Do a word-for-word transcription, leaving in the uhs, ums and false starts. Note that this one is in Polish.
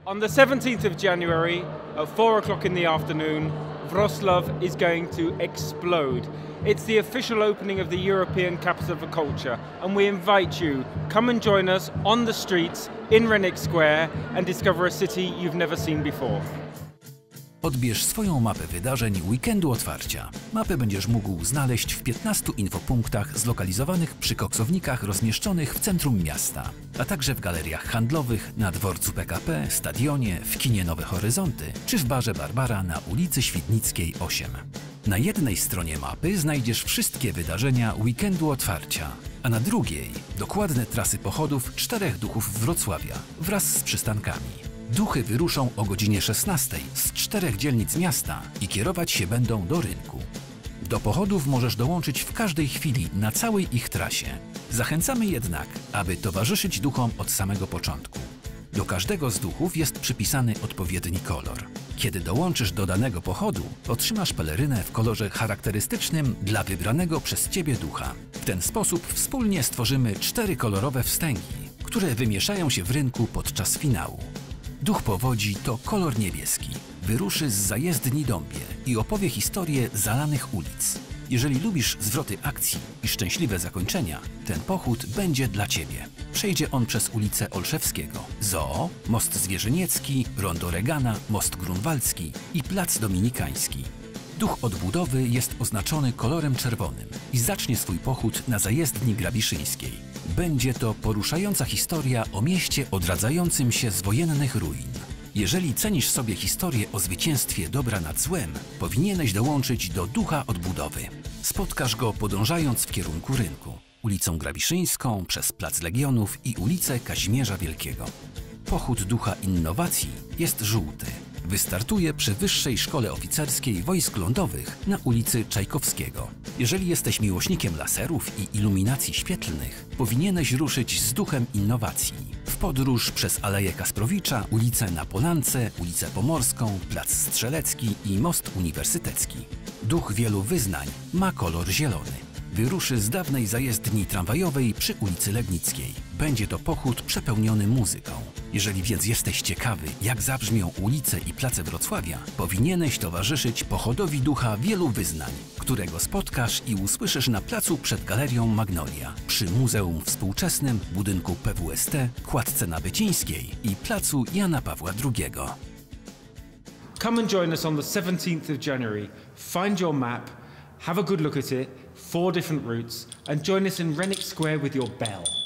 On the seventeenth of January at four o'clock in the afternoon, Wrocław is going to explode. It's the official opening of the European Capital for Culture, and we invite you, come and join us on the streets in Renwick Square and discover a city you've never seen before. Odbierz swoją mapę wydarzeń Weekendu Otwarcia. Mapę będziesz mógł znaleźć w piętnastu infopunktach zlokalizowanych przy koksownikach rozmieszczonych w centrum miasta, a także w galeriach handlowych, na dworcu P K P, stadionie, w kinie Nowe Horyzonty czy w barze Barbara na ulicy Świdnickiej osiem. Na jednej stronie mapy znajdziesz wszystkie wydarzenia Weekendu Otwarcia, a na drugiej dokładne trasy pochodów czterech duchów Wrocławia wraz z przystankami. Duchy wyruszą o godzinie szesnastej z czterech dzielnic miasta i kierować się będą do rynku. Do pochodów możesz dołączyć w każdej chwili na całej ich trasie. Zachęcamy jednak, aby towarzyszyć duchom od samego początku. Do każdego z duchów jest przypisany odpowiedni kolor. Kiedy dołączysz do danego pochodu, otrzymasz pelerynę w kolorze charakterystycznym dla wybranego przez Ciebie ducha. W ten sposób wspólnie stworzymy cztery kolorowe wstęgi, które wymieszają się w rynku podczas finału. Duch powodzi to kolor niebieski. Wyruszy z zajezdni Dąbie i opowie historię zalanych ulic. Jeżeli lubisz zwroty akcji i szczęśliwe zakończenia, ten pochód będzie dla Ciebie. Przejdzie on przez ulicę Olszewskiego, Zoo, Most Zwierzyniecki, Rondo Regana, Most Grunwaldzki i Plac Dominikański. Duch odbudowy jest oznaczony kolorem czerwonym i zacznie swój pochód na zajezdni Grabiszyńskiej. Będzie to poruszająca historia o mieście odradzającym się z wojennych ruin. Jeżeli cenisz sobie historię o zwycięstwie dobra nad złem, powinieneś dołączyć do Ducha Odbudowy. Spotkasz go podążając w kierunku rynku, ulicą Grabiszyńską, przez Plac Legionów i ulicę Kazimierza Wielkiego. Pochód Ducha Innowacji jest żółty. Wystartuje przy Wyższej Szkole Oficerskiej Wojsk Lądowych na ulicy Czajkowskiego. Jeżeli jesteś miłośnikiem laserów i iluminacji świetlnych, powinieneś ruszyć z Duchem Innowacji w podróż przez Aleję Kasprowicza, ulicę na Polance, ulicę Pomorską, Plac Strzelecki i Most Uniwersytecki. Duch wielu wyznań ma kolor zielony. Wyruszy z dawnej zajezdni tramwajowej przy ulicy Legnickiej. Będzie to pochód przepełniony muzyką. Jeżeli więc jesteś ciekawy, jak zabrzmią ulice i place Wrocławia, powinieneś towarzyszyć pochodowi ducha wielu wyznań, którego spotkasz i usłyszysz na placu przed Galerią Magnolia, przy Muzeum Współczesnym, budynku P W S T, kładce Nabycińskiej i placu Jana Pawła drugiego. Come and join us on the seventeenth of January. Find your map, have a good look at it, four different routes, and join us in Renwick Square with your bell.